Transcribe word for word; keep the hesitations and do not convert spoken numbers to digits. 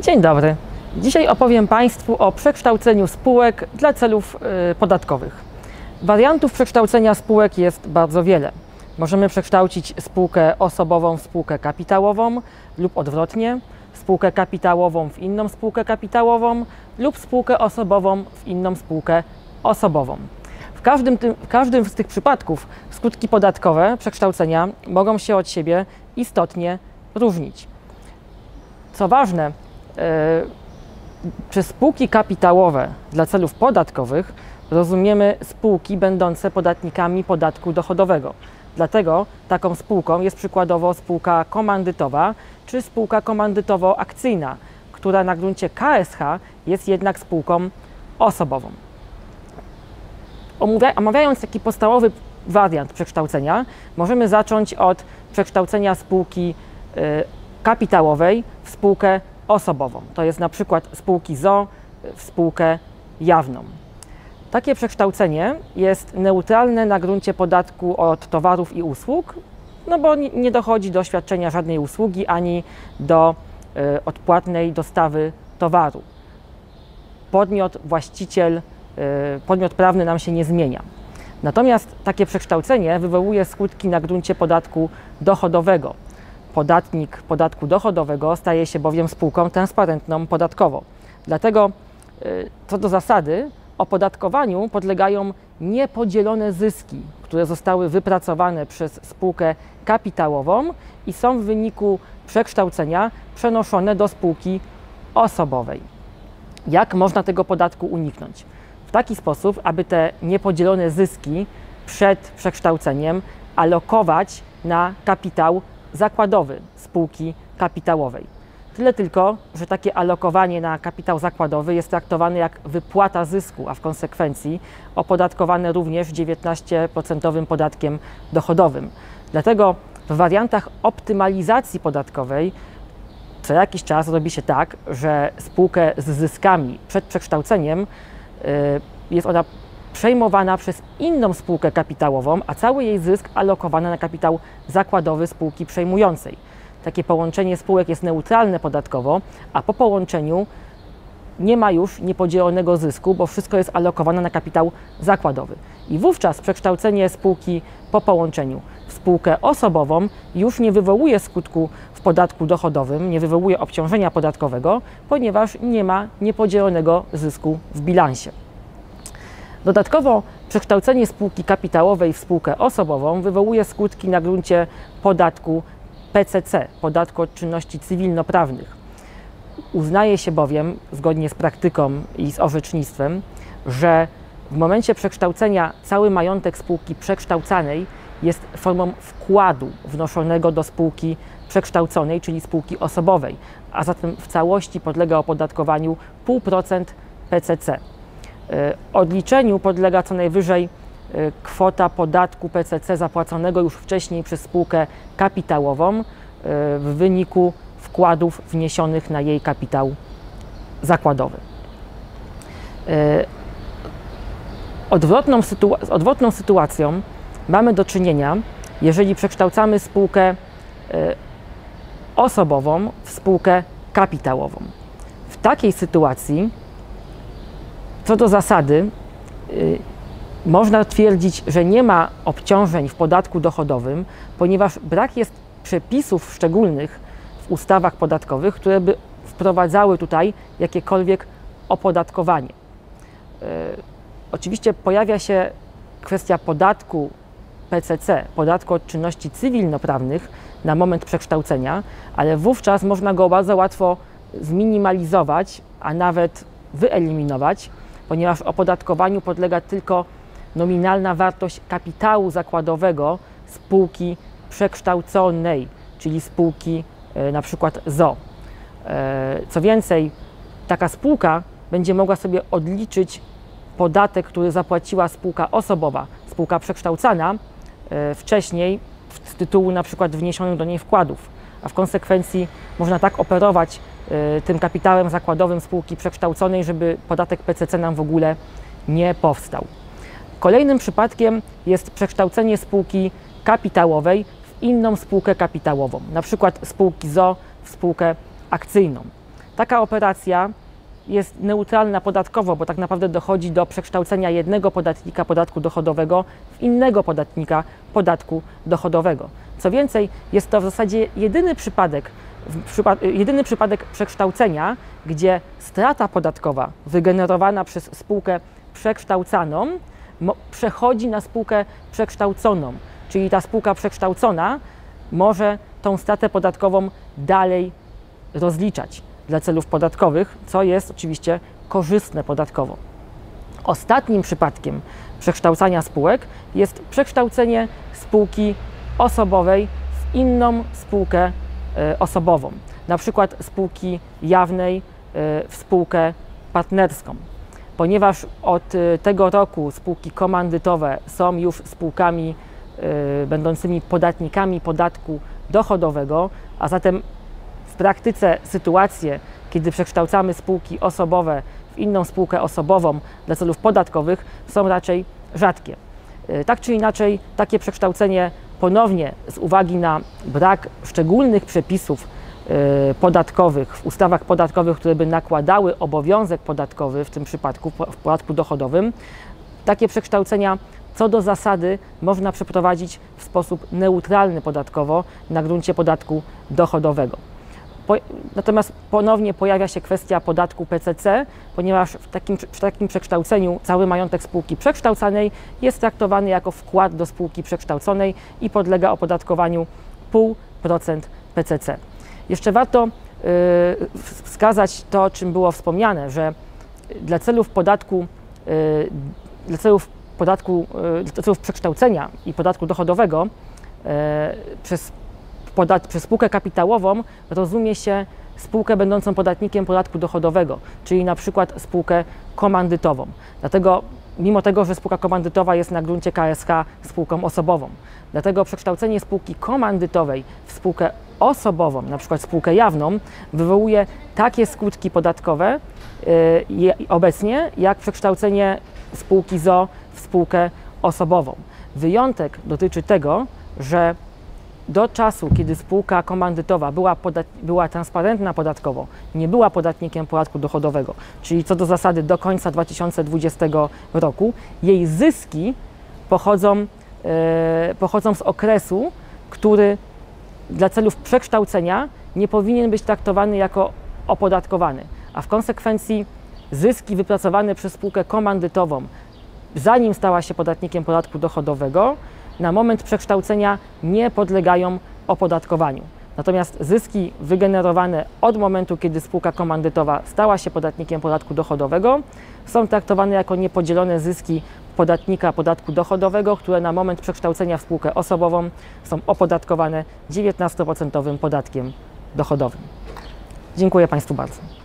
Dzień dobry. Dzisiaj opowiem Państwu o przekształceniu spółek dla celów y, podatkowych. Wariantów przekształcenia spółek jest bardzo wiele. Możemy przekształcić spółkę osobową w spółkę kapitałową lub odwrotnie, spółkę kapitałową w inną spółkę kapitałową lub spółkę osobową w inną spółkę osobową. W każdym, tym, w każdym z tych przypadków skutki podatkowe przekształcenia mogą się od siebie istotnie różnić. Co ważne, yy, przez spółki kapitałowe dla celów podatkowych rozumiemy spółki będące podatnikami podatku dochodowego. Dlatego taką spółką jest przykładowo spółka komandytowa czy spółka komandytowo-akcyjna, która na gruncie K S H jest jednak spółką osobową. Omawiając taki podstawowy wariant przekształcenia, możemy zacząć od przekształcenia spółki y, kapitałowej w spółkę osobową. To jest na przykład spółki z o o w spółkę jawną. Takie przekształcenie jest neutralne na gruncie podatku od towarów i usług, no bo nie dochodzi do świadczenia żadnej usługi ani do y, odpłatnej dostawy towaru. Podmiot, właściciel, y, podmiot prawny nam się nie zmienia. Natomiast takie przekształcenie wywołuje skutki na gruncie podatku dochodowego. Podatnik podatku dochodowego staje się bowiem spółką transparentną podatkowo. Dlatego y, co do zasady opodatkowaniu podlegają niepodzielone zyski, które zostały wypracowane przez spółkę kapitałową i są w wyniku przekształcenia przenoszone do spółki osobowej. Jak można tego podatku uniknąć? W taki sposób, aby te niepodzielone zyski przed przekształceniem alokować na kapitał zakładowy spółki kapitałowej. Tyle tylko, że takie alokowanie na kapitał zakładowy jest traktowane jak wypłata zysku, a w konsekwencji opodatkowane również dziewiętnaście procent podatkiem dochodowym. Dlatego w wariantach optymalizacji podatkowej co jakiś czas robi się tak, że spółkę z zyskami przed przekształceniem jest ona przejmowana przez inną spółkę kapitałową, a cały jej zysk alokowany na kapitał zakładowy spółki przejmującej. Takie połączenie spółek jest neutralne podatkowo, a po połączeniu nie ma już niepodzielonego zysku, bo wszystko jest alokowane na kapitał zakładowy. I wówczas przekształcenie spółki po połączeniu w spółkę osobową już nie wywołuje skutku w podatku dochodowym, nie wywołuje obciążenia podatkowego, ponieważ nie ma niepodzielonego zysku w bilansie. Dodatkowo przekształcenie spółki kapitałowej w spółkę osobową wywołuje skutki na gruncie podatku P C C, podatku od czynności cywilnoprawnych. Uznaje się bowiem, zgodnie z praktyką i z orzecznictwem, że w momencie przekształcenia cały majątek spółki przekształcanej jest formą wkładu wnoszonego do spółki przekształconej, czyli spółki osobowej, a zatem w całości podlega opodatkowaniu zero przecinek pięć procent P C C. Odliczeniu podlega co najwyżej kwota podatku P C C zapłaconego już wcześniej przez spółkę kapitałową w wyniku wkładów wniesionych na jej kapitał zakładowy. Odwrotną, sytua- z odwrotną sytuacją mamy do czynienia, jeżeli przekształcamy spółkę osobową w spółkę kapitałową. W takiej sytuacji co do zasady yy, można twierdzić, że nie ma obciążeń w podatku dochodowym, ponieważ brak jest przepisów szczególnych w ustawach podatkowych, które by wprowadzały tutaj jakiekolwiek opodatkowanie. Yy, oczywiście pojawia się kwestia podatku P C C, podatku od czynności cywilnoprawnych na moment przekształcenia, ale wówczas można go bardzo łatwo zminimalizować, a nawet wyeliminować, ponieważ opodatkowaniu podlega tylko nominalna wartość kapitału zakładowego spółki przekształconej, czyli spółki e, na przykład z o o. E, co więcej, taka spółka będzie mogła sobie odliczyć podatek, który zapłaciła spółka osobowa, spółka przekształcana e, wcześniej z tytułu na przykład wniesionych do niej wkładów, a w konsekwencji można tak operować tym kapitałem zakładowym spółki przekształconej, żeby podatek P C C nam w ogóle nie powstał. Kolejnym przypadkiem jest przekształcenie spółki kapitałowej w inną spółkę kapitałową, na przykład spółki z o o w spółkę akcyjną. Taka operacja jest neutralna podatkowo, bo tak naprawdę dochodzi do przekształcenia jednego podatnika podatku dochodowego w innego podatnika podatku dochodowego. Co więcej, jest to w zasadzie jedyny przypadek, jedyny przypadek przekształcenia, gdzie strata podatkowa wygenerowana przez spółkę przekształcaną przechodzi na spółkę przekształconą, czyli ta spółka przekształcona może tą stratę podatkową dalej rozliczać dla celów podatkowych, co jest oczywiście korzystne podatkowo. Ostatnim przypadkiem przekształcania spółek jest przekształcenie spółki osobowej w inną spółkę osobową, na przykład spółki jawnej w spółkę partnerską. Ponieważ od tego roku spółki komandytowe są już spółkami będącymi podatnikami podatku dochodowego, a zatem w praktyce sytuacje, kiedy przekształcamy spółki osobowe w inną spółkę osobową dla celów podatkowych, są raczej rzadkie. Tak czy inaczej, takie przekształcenie ponownie z uwagi na brak szczególnych przepisów podatkowych w ustawach podatkowych, które by nakładały obowiązek podatkowy w tym przypadku w podatku dochodowym, takie przekształcenia co do zasady można przeprowadzić w sposób neutralny podatkowo na gruncie podatku dochodowego. Po, natomiast ponownie pojawia się kwestia podatku P C C, ponieważ w takim, przy takim przekształceniu cały majątek spółki przekształcanej jest traktowany jako wkład do spółki przekształconej i podlega opodatkowaniu zero przecinek pięć procent P C C. Jeszcze warto yy, wskazać to, o czym było wspomniane, że dla celów podatku, yy, dla celów podatku, yy, dla celów przekształcenia i podatku dochodowego yy, przez Podat, przez spółkę kapitałową rozumie się spółkę będącą podatnikiem podatku dochodowego, czyli na przykład spółkę komandytową. Dlatego, mimo tego, że spółka komandytowa jest na gruncie K S H spółką osobową, dlatego przekształcenie spółki komandytowej w spółkę osobową, na przykład spółkę jawną, wywołuje takie skutki podatkowe yy, obecnie, jak przekształcenie spółki z o o w spółkę osobową. Wyjątek dotyczy tego, że do czasu, kiedy spółka komandytowa była, była transparentna podatkowo, nie była podatnikiem podatku dochodowego, czyli co do zasady do końca dwa tysiące dwudziestego roku, jej zyski pochodzą, e, pochodzą z okresu, który dla celów przekształcenia nie powinien być traktowany jako opodatkowany, a w konsekwencji zyski wypracowane przez spółkę komandytową, zanim stała się podatnikiem podatku dochodowego, na moment przekształcenia nie podlegają opodatkowaniu. Natomiast zyski wygenerowane od momentu, kiedy spółka komandytowa stała się podatnikiem podatku dochodowego, są traktowane jako niepodzielone zyski podatnika podatku dochodowego, które na moment przekształcenia w spółkę osobową są opodatkowane dziewiętnastoprocentowym podatkiem dochodowym. Dziękuję Państwu bardzo.